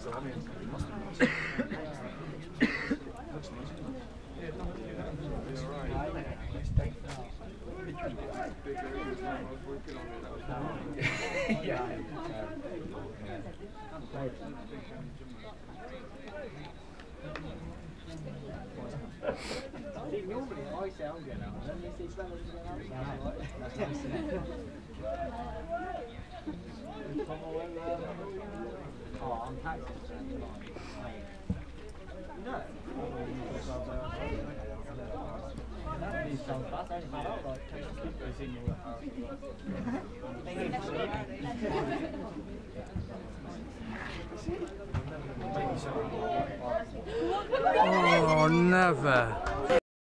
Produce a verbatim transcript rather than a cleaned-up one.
Normally I sound good now, and then you see Sven going outside. That's nice, isn't it? Oh, I'm taxing. No. These sound fast, I only found out like ten goes in your Oh, never.